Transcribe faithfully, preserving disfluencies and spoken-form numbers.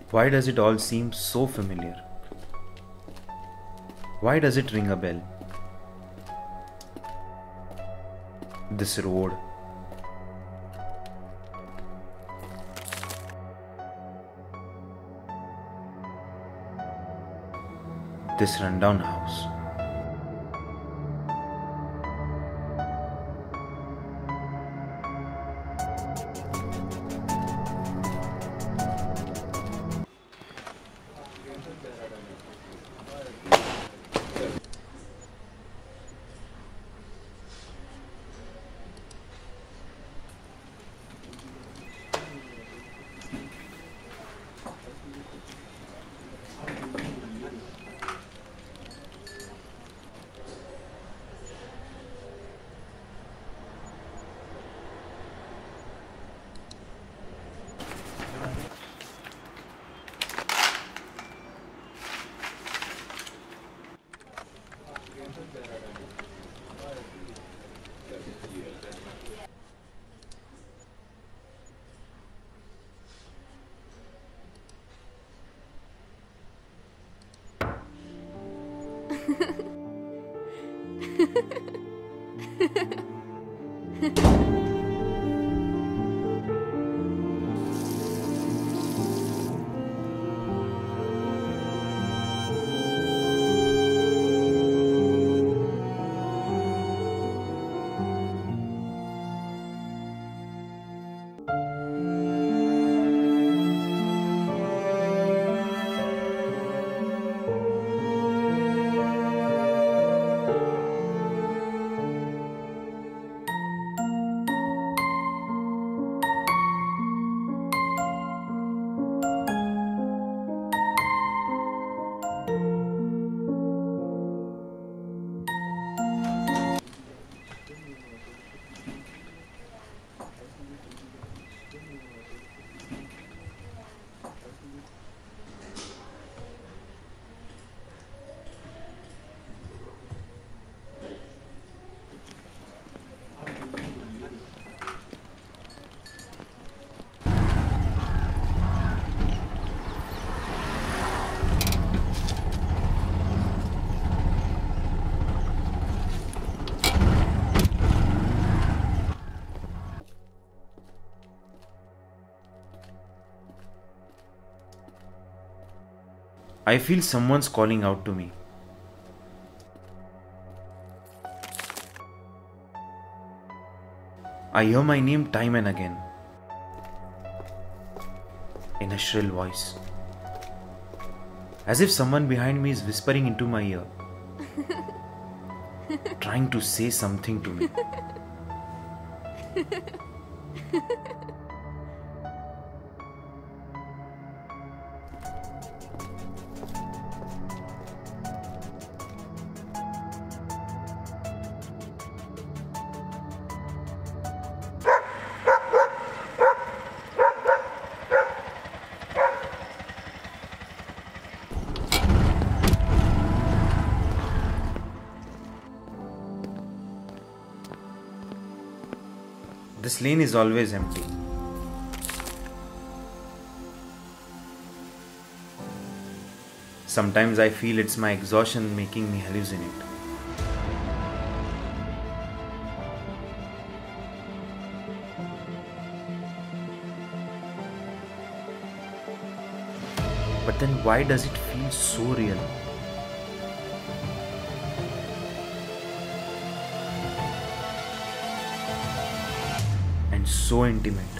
Why does it all seem so familiar? Why does it ring a bell? This road. This rundown house. I feel someone's calling out to me. I hear my name time and again, in a shrill voice, as if someone behind me is whispering into my ear, trying to say something to me. This lane is always empty. Sometimes I feel it's my exhaustion making me hallucinate. But then why does it feel so real? So intimate.